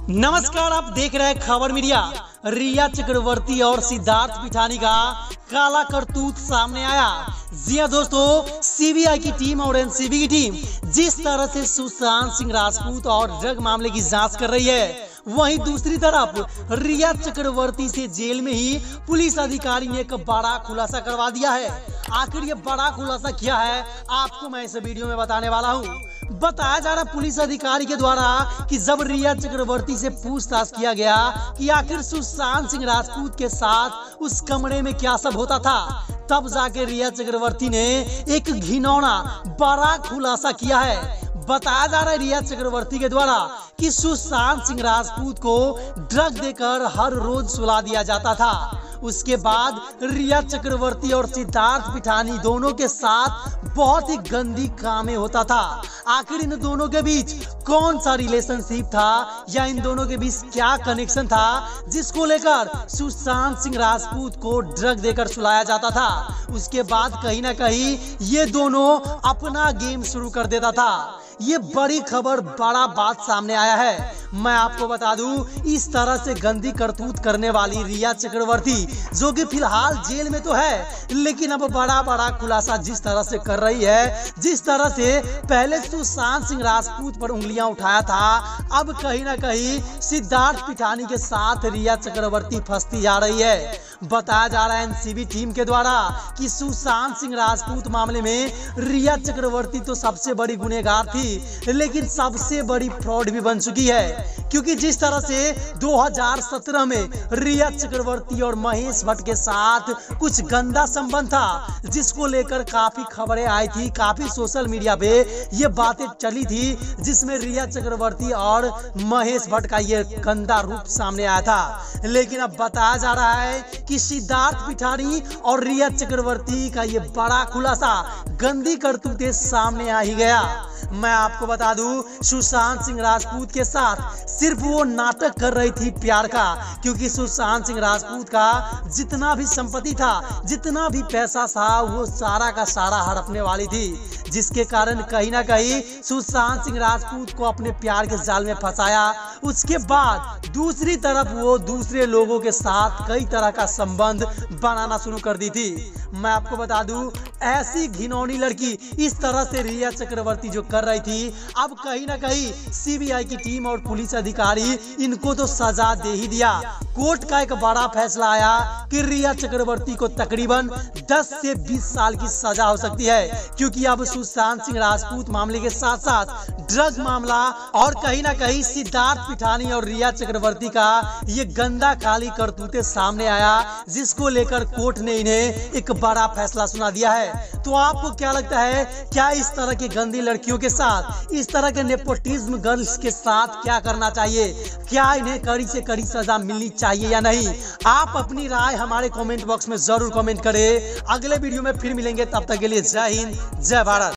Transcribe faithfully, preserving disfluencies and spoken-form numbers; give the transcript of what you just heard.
नमस्कार, आप देख रहे हैं खबर मीडिया। रिया चक्रवर्ती और सिद्धार्थ पिठानी का काला करतूत सामने आया। जी हां दोस्तों, सीबीआई की टीम और एनसीबी की टीम जिस तरह से सुशांत सिंह राजपूत और ड्रग मामले की जांच कर रही है, वहीं दूसरी तरफ रिया चक्रवर्ती से जेल में ही पुलिस अधिकारी ने एक बड़ा खुलासा करवा दिया है। आखिर ये बड़ा खुलासा क्या है, आपको मैं इस वीडियो में बताने वाला हूँ। बताया जा रहा पुलिस अधिकारी के द्वारा कि जब रिया चक्रवर्ती से पूछताछ किया गया कि आखिर सुशांत सिंह राजपूत के साथ उस कमरे में क्या सब होता था, तब जाके रिया चक्रवर्ती ने एक घिनौना बड़ा खुलासा किया है। बताया जा रहा है रिया चक्रवर्ती के द्वारा कि सुशांत सिंह राजपूत को ड्रग देकर हर रोज सुला दिया जाता था। उसके बाद रिया चक्रवर्ती और सिद्धार्थ पिठानी दोनों के साथ बहुत ही गंदी कामें होता था। आखिर इन दोनों के बीच कौन सा रिलेशनशिप था या इन दोनों के बीच क्या कनेक्शन था, जिसको लेकर सुशांत सिंह राजपूत को ड्रग देकर सुलाया जाता था। उसके बाद कहीं ना कहीं ये दोनों अपना गेम शुरू कर देता था। ये बड़ी खबर, बड़ा बात सामने आया है। मैं आपको बता दूं, इस तरह से गंदी करतूत करने वाली रिया चक्रवर्ती, जो कि फिलहाल जेल में तो है, लेकिन अब बड़ा बड़ा खुलासा जिस तरह से कर रही है, जिस तरह से पहले सुशांत सिंह राजपूत पर उंगलियां उठाया था, अब कहीं ना कहीं सिद्धार्थ पिठानी के साथ रिया चक्रवर्ती फंसती जा रही है। बताया जा रहा है एनसीबी टीम के द्वारा कि सुशांत सिंह राजपूत मामले में रिया चक्रवर्ती तो सबसे बड़ी गुनहगार थी, लेकिन सबसे बड़ी फ्रॉड भी बन चुकी है। क्योंकि जिस तरह से दो हज़ार सत्रह में रिया चक्रवर्ती और महेश भट्ट के साथ कुछ गंदा संबंध था, जिसको लेकर काफी खबरें आई थी, काफी सोशल मीडिया पे ये बातें चली थी, जिसमें रिया चक्रवर्ती और महेश भट्ट का ये गंदा रूप सामने आया था। लेकिन अब बताया जा रहा है कि सिद्धार्थ पिठानी और रिया चक्रवर्ती का ये बड़ा खुलासा, गंदी करतूतें सामने आ ही गया। मैं आपको बता दूं, सुशांत सिंह राजपूत के साथ सिर्फ वो नाटक कर रही थी प्यार का, क्योंकि सुशांत सिंह राजपूत का जितना भी संपत्ति था, जितना भी पैसा था, वो सारा का सारा हड़पने वाली थी, जिसके कारण कहीं ना कहीं सुशांत सिंह राजपूत को अपने प्यार के जाल में फंसाया। उसके बाद दूसरी तरफ वो दूसरे लोगों के साथ कई तरह का संबंध बनाना शुरू कर दी थी। मैं आपको बता दूं, ऐसी घिनौनी लड़की इस तरह से रिया चक्रवर्ती जो कर रही थी, अब कहीं ना कहीं सीबीआई की टीम और पुलिस अधिकारी इनको तो सजा दे ही दिया। कोर्ट का एक बड़ा फैसला आया कि रिया चक्रवर्ती को तकरीबन दस से बीस साल की सजा हो सकती है, क्योंकि अब सुशांत सिंह राजपूत मामले के साथ साथ ड्रग मामला और कहीं ना कहीं सिद्धार्थ पिठानी और रिया चक्रवर्ती का ये गंदा काली करतूते सामने आया, जिसको लेकर कोर्ट ने इन्हें एक बड़ा फैसला सुना दिया है। तो आपको क्या लगता है, क्या इस तरह की गंदी लड़कियों के साथ, इस तरह के नेपोटिज्म गर्ल्स के साथ क्या करना चाहिए? क्या इन्हें कड़ी से कड़ी सजा मिलनी चाहिए या नहीं? आप अपनी राय हमारे कमेंट बॉक्स में जरूर कमेंट करें। अगले वीडियो में फिर मिलेंगे, तब तक के लिए जय हिंद, जय भारत।